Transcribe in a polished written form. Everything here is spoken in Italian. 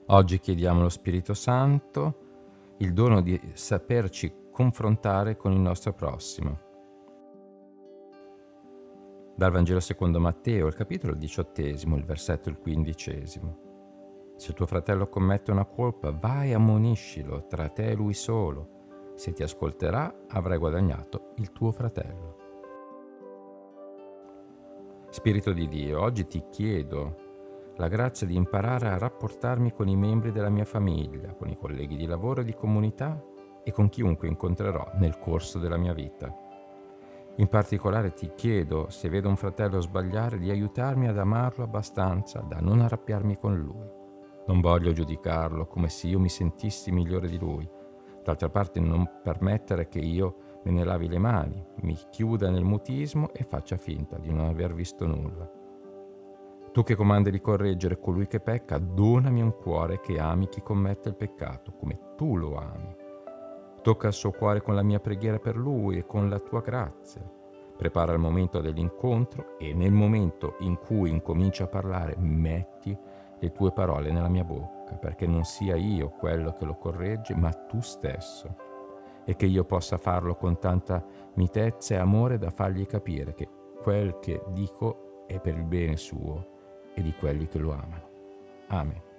Oggi chiediamo allo Spirito Santo il dono di saperci confrontare con il nostro prossimo. Dal Vangelo secondo Matteo, il capitolo 18, il versetto il 15. Se tuo fratello commette una colpa, vai e ammoniscilo tra te e lui solo. Se ti ascolterà, avrai guadagnato il tuo fratello. Spirito di Dio, oggi ti chiedo la grazia di imparare a rapportarmi con i membri della mia famiglia, con i colleghi di lavoro e di comunità e con chiunque incontrerò nel corso della mia vita. In particolare ti chiedo, se vedo un fratello sbagliare, di aiutarmi ad amarlo abbastanza da non arrabbiarmi con lui. Non voglio giudicarlo come se io mi sentissi migliore di lui. D'altra parte non permettere che io me ne lavi le mani, mi chiuda nel mutismo e faccia finta di non aver visto nulla. Tu che comandi di correggere colui che pecca, donami un cuore che ami chi commette il peccato, come tu lo ami. Tocca il suo cuore con la mia preghiera per lui e con la tua grazia. Prepara il momento dell'incontro e nel momento in cui incomincio a parlare, metti le tue parole nella mia bocca, perché non sia io quello che lo corregge, ma tu stesso. E che io possa farlo con tanta mitezza e amore da fargli capire che quel che dico è per il bene suo e di quelli che lo amano. Amen.